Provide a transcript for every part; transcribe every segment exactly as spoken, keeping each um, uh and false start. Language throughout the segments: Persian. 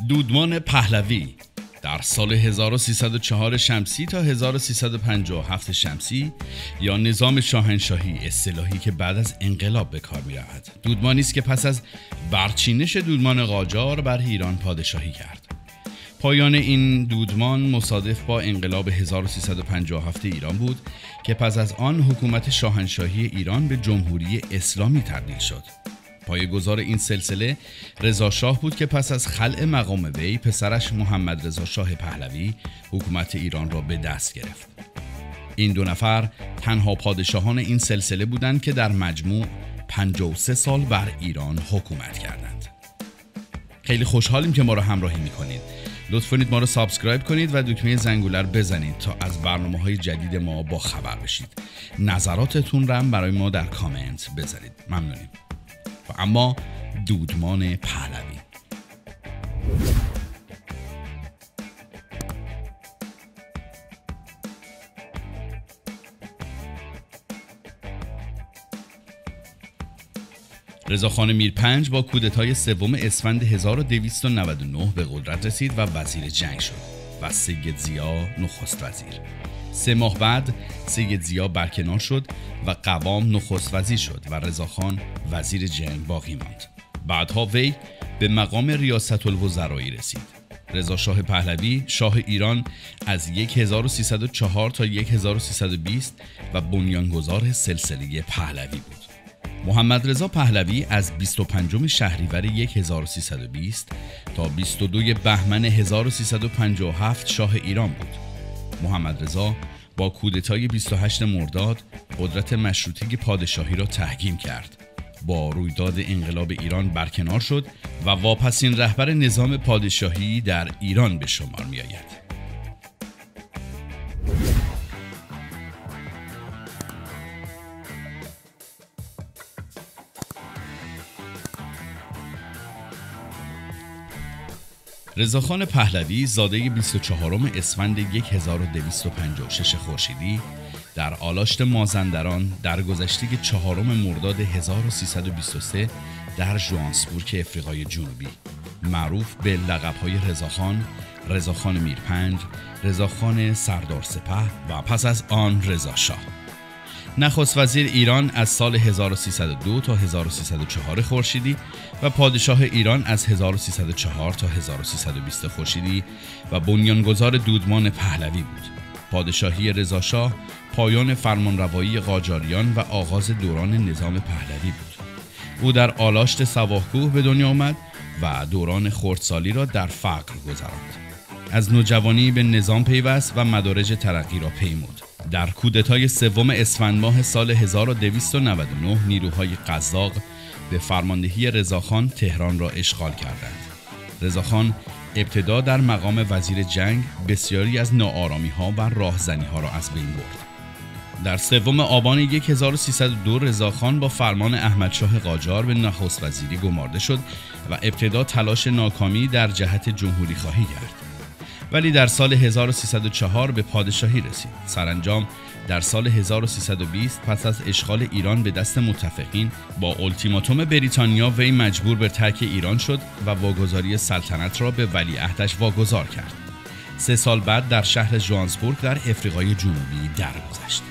دودمان پهلوی در سال هزار و سیصد و چهار شمسی تا هزار و سیصد و پنجاه و هفت شمسی یا نظام شاهنشاهی، اصطلاحی که بعد از انقلاب به کار می رود. دودمانی است که پس از برچینش دودمان قاجار بر ایران پادشاهی کرد. پایان این دودمان مصادف با انقلاب هزار و سیصد و پنجاه و هفت ایران بود که پس از آن حکومت شاهنشاهی ایران به جمهوری اسلامی تبدیل شد. پایه‌گذار این سلسله رضا شاه بود که پس از خلع مقام وی پسرش محمد رضا شاه پهلوی حکومت ایران را به دست گرفت. این دو نفر تنها پادشاهان این سلسله بودند که در مجموع پنجاه و سه سال بر ایران حکومت کردند. خیلی خوشحالیم که ما را همراهی می‌کنید. لطف کنید ما را سابسکرایب کنید و دکمه زنگوله رو بزنید تا از برنامه‌های جدید ما با خبر بشید. نظراتتون را هم برای ما در کامنت بذارید. ممنونیم. و اما دودمان پهلوی. رضاخان میرپنج با کودتای سوم اسفند هزار و دویست و نود و نه به قدرت رسید و وزیر جنگ شد و سید ضیا نخست وزیر. سه ماه بعد سید ضیا برکنار شد و قوام نخست وزیر شد و رضاخان وزیر جنگ باقی ماند. بعدها وی به مقام ریاست الوزرایی رسید. رضا شاه پهلوی شاه ایران از هزار و سیصد و چهار تا هزار و سیصد و بیست و بنیانگذار سلسله پهلوی بود. محمد رضا پهلوی از بیست و پنجم شهریور هزار و سیصد و بیست تا بیست و دوم بهمن هزار و سیصد و پنجاه و هفت شاه ایران بود. محمد رضا با کودتای بیست و هشتم مرداد قدرت مشروطه پادشاهی را تحکیم کرد. با رویداد انقلاب ایران برکنار شد و واپسین رهبر نظام پادشاهی در ایران به شمار می آید. رضاخان پهلوی زاده بیست و چهارم اسفند هزار و دویست و پنجاه و شش خورشیدی در آلاشت مازندران در گذشته چهارم مرداد هزار و سیصد و بیست و سه در ژوانسبورگ افریقای جنوبی، معروف به لقب‌های رضاخان، رضاخان میرپنج، رضاخان سردار سپه و پس از آن رضا شاه، نخست وزیر ایران از سال هزار و سیصد و دو تا هزار و سیصد و چهار خورشیدی و پادشاه ایران از هزار و سیصد و چهار تا هزار و سیصد و بیست خورشیدی و بنیانگذار دودمان پهلوی بود. پادشاهی رضا شاه پایان فرمانروایی قاجاریان و آغاز دوران نظام پهلوی بود. او در آلاشت سواح‌کوه به دنیا آمد و دوران خردسالی را در فقر گذراند. از نوجوانی به نظام پیوست و مدارج ترقی را پیمود. در کودتای سوم اسفند ماه سال هزار و دویست و نود و نه نیروهای قزاق به فرماندهی رضاخان تهران را اشغال کردند. رضاخان ابتدا در مقام وزیر جنگ بسیاری از ناآرامی‌ها و راهزنی‌ها را از بین برد. در سوم آبان هزار و سیصد و دو رضاخان با فرمان احمدشاه قاجار به نخست وزیری گمارده شد و ابتدا تلاش ناکامی در جهت جمهوری خواهی کرد. ولی در سال هزار و سیصد و چهار به پادشاهی رسید. سرانجام در سال هزار و سیصد و بیست پس از اشغال ایران به دست متفقین با التیماتوم بریتانیا وی مجبور به ترک ایران شد و واگذاری سلطنت را به ولیعهدش واگذار کرد. سه سال بعد در شهر ژوانسبورگ در افریقای جنوبی درگذشت.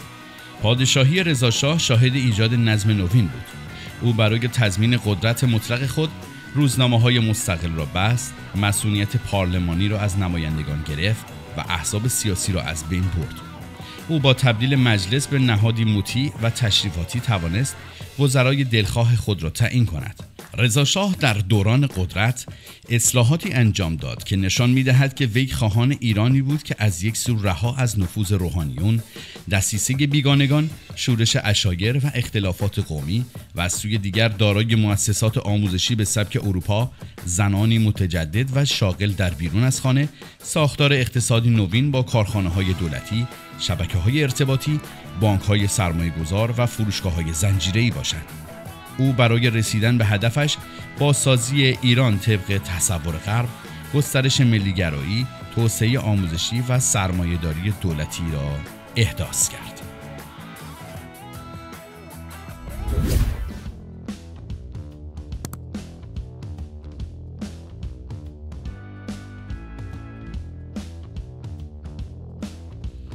پادشاهی رضا شاه شاهد ایجاد نظم نوین بود. او برای تضمین قدرت مطلق خود روزنامه‌های مستقل را بست، مسئولیت پارلمانی را از نمایندگان گرفت و احزاب سیاسی را از بین برد. او با تبدیل مجلس به نهادی مطیع و تشریفاتی توانست وزرای دلخواه خود را تعیین کند. رضا شاه در دوران قدرت اصلاحاتی انجام داد که نشان می‌دهد که وی خواهان ایرانی بود که از یک سو رها از نفوذ روحانیون، دسیسه بیگانگان، شورش عشایر و اختلافات قومی و از سوی دیگر دارای مؤسسات آموزشی به سبک اروپا، زنانی متجدد و شاغل در بیرون از خانه، ساختار اقتصادی نوین با کارخانه‌های دولتی، شبکه‌های ارتباطی، بانک‌های سرمایه‌گذار و فروشگاه‌های زنجیره‌ای باشد. او برای رسیدن به هدفش با سازی ایران طبق تصور غرب، گسترش ملیگرایی، توسعه آموزشی و سرمایه‌داری دولتی را احداث کرد.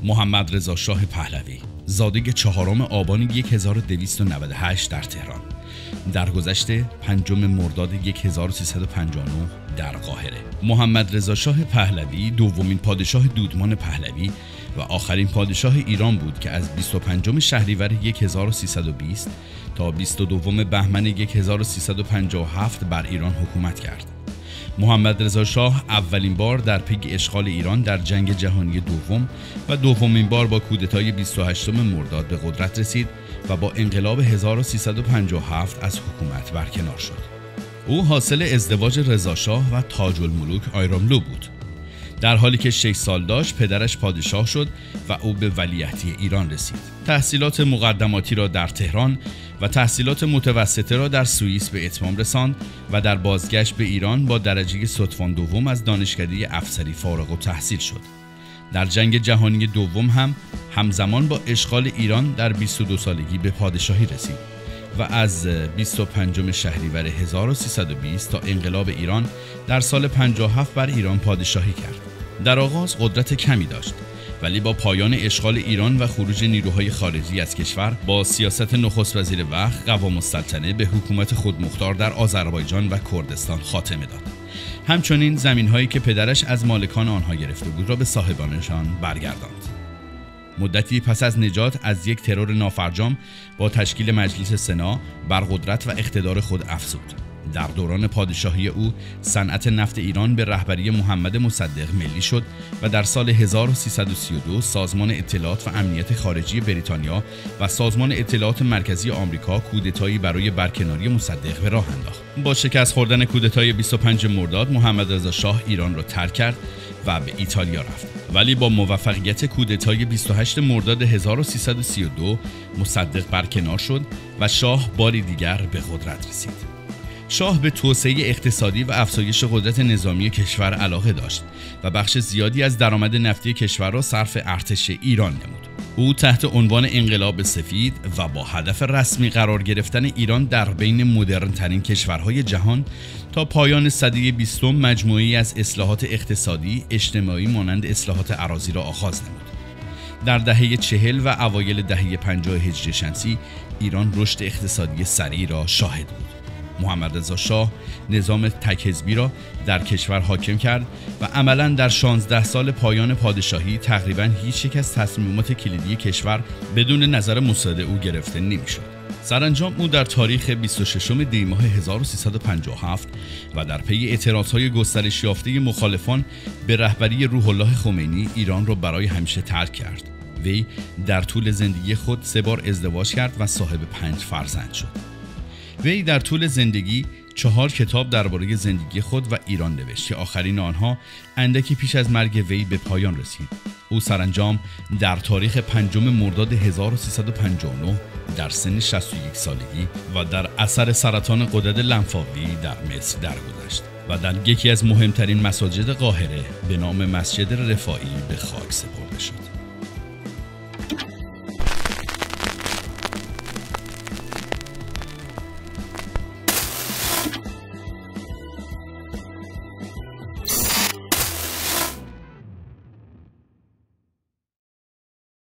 محمد رضا شاه پهلوی، زاده چهارم آبان هزار و دویست و نود و هشت در تهران، درگذشت پنجم مرداد هزار و سیصد و پنجاه و نه در قاهره. محمد رضا شاه پهلوی دومین پادشاه دودمان پهلوی و آخرین پادشاه ایران بود که از بیست و پنجم شهریور هزار و سیصد و بیست تا بیست و دوم بهمن هزار و سیصد و پنجاه و هفت بر ایران حکومت کرد. محمد رضا شاه اولین بار در پی اشغال ایران در جنگ جهانی دوم و دومین بار با کودتای بیست و هشتم مرداد به قدرت رسید و با انقلاب هزار و سیصد و پنجاه و هفت از حکومت برکنار شد. او حاصل ازدواج رضا شاه و تاج الملوک آیراملو بود. در حالی که شش سال داشت پدرش پادشاه شد و او به ولیعهدی ایران رسید. تحصیلات مقدماتی را در تهران و تحصیلات متوسطه را در سوئیس به اتمام رساند و در بازگشت به ایران با درجه ستوان دوم از دانشکده افسری فارغ التحصیل شد. در جنگ جهانی دوم هم همزمان با اشغال ایران در بیست و دو سالگی به پادشاهی رسید و از بیست و پنجم شهریور هزار و سیصد و بیست تا انقلاب ایران در سال پنجاه و هفت بر ایران پادشاهی کرد. در آغاز قدرت کمی داشت، ولی با پایان اشغال ایران و خروج نیروهای خارجی از کشور با سیاست نخست وزیر وقت قوام السلطنه به حکومت خودمختار در آذربایجان و کردستان خاتمه داد. همچنین زمین‌هایی که پدرش از مالکان آنها گرفته بود را به صاحبانشان برگرداند. مدتی پس از نجات از یک ترور نافرجام با تشکیل مجلس سنا بر قدرت و اقتدار خود افزود. در دوران پادشاهی او صنعت نفت ایران به رهبری محمد مصدق ملی شد و در سال هزار و سیصد و سی و دو سازمان اطلاعات و امنیت خارجی بریتانیا و سازمان اطلاعات مرکزی آمریکا کودتایی برای برکناری مصدق به راه انداخت. با شکست خوردن کودتای بیست و پنجم مرداد محمد رضا شاه ایران را ترک کرد و به ایتالیا رفت. ولی با موفقیت کودتای بیست و هشتم مرداد هزار و سیصد و سی و دو مصدق برکنار شد و شاه باری دیگر به قدرت رسید. شاه به توسعه اقتصادی و افزایش قدرت نظامی کشور علاقه داشت و بخش زیادی از درآمد نفتی کشور را صرف ارتش ایران نمود. او تحت عنوان انقلاب سفید و با هدف رسمی قرار گرفتن ایران در بین مدرن‌ترین کشورهای جهان تا پایان سده بیستم مجموعه‌ای از اصلاحات اقتصادی اجتماعی مانند اصلاحات اراضی را آغاز نمود. در دهه چهل و اوایل دهه پنجاه هجری شمسی ایران رشد اقتصادی سریع را شاهد بود. محمد رضا شاه نظام تک حزبی را در کشور حاکم کرد و عملاً در شانزده سال پایان پادشاهی تقریباً هیچ یک از تصمیمات کلیدی کشور بدون نظر مساعد او گرفته نمی‌شد. سرانجام او در تاریخ بیست و ششم دی ماه هزار و سیصد و پنجاه و هفت و در پی اعتراضهای گسترش یافته مخالفان به رهبری روح الله خمینی ایران را برای همیشه ترک کرد. وی در طول زندگی خود سه بار ازدواج کرد و صاحب پنج فرزند شد. وی در طول زندگی چهار کتاب درباره زندگی خود و ایران نوشت که آخرین آنها اندکی پیش از مرگ وی به پایان رسید. او سرانجام در تاریخ پنجم مرداد هزار و سیصد و پنجاه و نه در سن شصت و یک سالگی و در اثر سرطان غدد لنفاوی در مصر درگذشت و در یکی از مهمترین مساجد قاهره به نام مسجد رفاعی به خاک سپرده شد.